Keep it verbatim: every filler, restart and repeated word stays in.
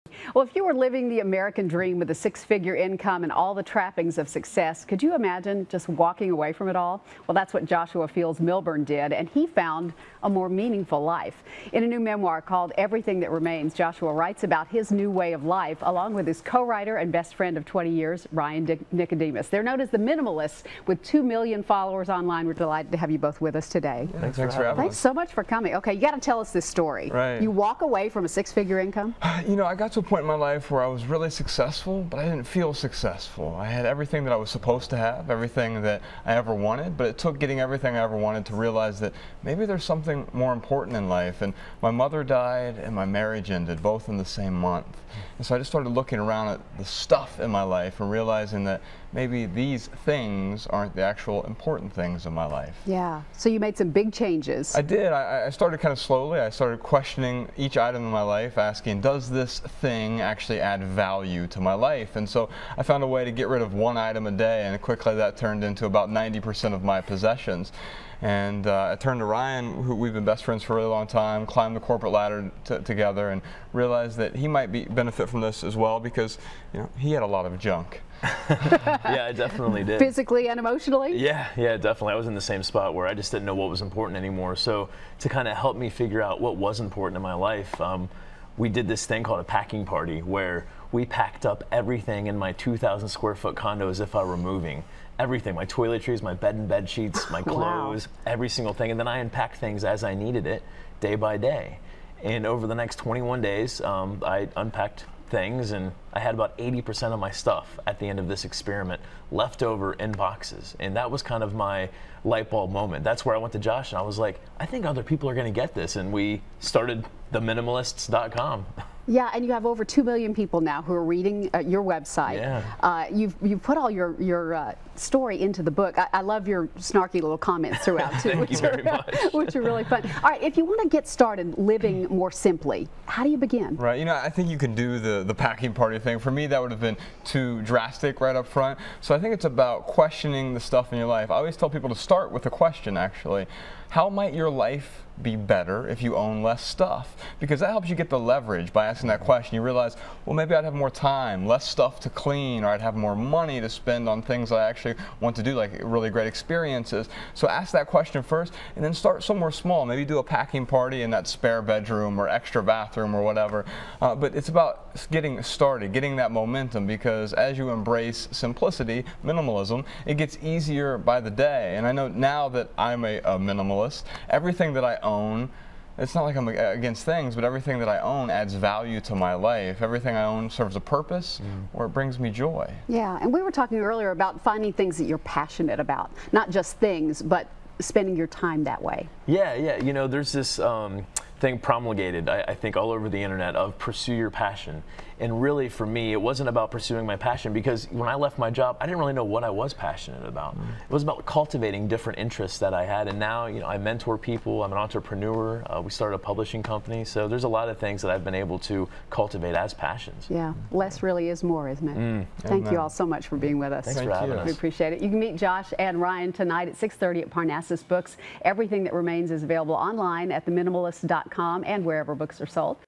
Well, if you were living the American dream with a six-figure income and all the trappings of success, could you imagine just walking away from it all? Well, that's what Joshua Fields Millburn did, and he found a more meaningful life. In a new memoir called Everything That Remains, Joshua writes about his new way of life, along with his co-writer and best friend of twenty years, Ryan Dic Nicodemus. They're known as the Minimalists, with two million followers online. We're delighted to have you both with us today. Yeah, thanks, thanks for having us. Thanks so much for coming. Okay, you got to tell us this story. Right. You walk away from a six-figure income? You know, I got to a point in my life where I was really successful, but I didn't feel successful. I had everything that I was supposed to have, everything that I ever wanted, but it took getting everything I ever wanted to realize that maybe there's something more important in life. And my mother died and my marriage ended, both in the same month. And so I just started looking around at the stuff in my life and realizing that maybe these things aren't the actual important things in my life. Yeah, so you made some big changes. I did. I, I started kind of slowly. I started questioning each item in my life, asking, does this thing actually add value to my life? And so I found a way to get rid of one item a day, and quickly that turned into about ninety percent of my possessions. And uh, I turned to Ryan, who we've been best friends for a really long time, climbed the corporate ladder together, and realized that he might be benefit from this as well, because you know he had a lot of junk. Yeah, I definitely did. Physically and emotionally? Yeah, yeah, definitely. I was in the same spot where I just didn't know what was important anymore. So to kind of help me figure out what was important in my life, um, we did this thing called a packing party, where we packed up everything in my two thousand square foot condo as if I were moving. Everything, my toiletries, my bed and bed sheets, my clothes, wow. Every single thing. And then I unpacked things as I needed it, day by day. And over the next twenty-one days, um, I unpacked things, and I had about eighty percent of my stuff at the end of this experiment left over in boxes. And that was kind of my light bulb moment. That's where I went to Josh and I was like, I think other people are going to get this. And we started the minimalists dot com. Yeah, and you have over two million people now who are reading uh, your website. Yeah. Uh, you've you've put all your your uh, story into the book. I, I love your snarky little comments throughout too, Thank which you very are much. which are really fun. All right, if you want to get started living more simply, how do you begin? Right. You know, I think you can do the the packing party thing. For me, that would have been too drastic right up front. So I think it's about questioning the stuff in your life. I always tell people to start with a question. Actually, how might your life be better if you own less stuff? Because that helps you get the leverage by asking that question. You realize, well, maybe I'd have more time, less stuff to clean, or I'd have more money to spend on things I actually want to do, like really great experiences. So ask that question first, and then start somewhere small. Maybe do a packing party in that spare bedroom or extra bathroom or whatever. Uh, but it's about getting started, getting that momentum, because as you embrace simplicity, minimalism, it gets easier by the day. And I know now that I'm a, a minimalist, everything that I own, it's not like I'm against things, but everything that I own adds value to my life. Everything I own serves a purpose, mm. or it brings me joy. Yeah, and we were talking earlier about finding things that you're passionate about, not just things, but spending your time that way. Yeah, yeah. You know, there's this um, thing promulgated, I, I think, all over the internet of pursue your passion. And really, for me, it wasn't about pursuing my passion, because when I left my job, I didn't really know what I was passionate about. Mm. It was about cultivating different interests that I had. And now, you know, I mentor people. I'm an entrepreneur. Uh, we started a publishing company. So there's a lot of things that I've been able to cultivate as passions. Yeah, less really is more, isn't it? Mm. Thank Amen. You all so much for being with us. Thanks Thank for having you. us. We appreciate it. You can meet Josh and Ryan tonight at six thirty at Parnassus Books. Everything That Remains is available online at the minimalists dot com and wherever books are sold.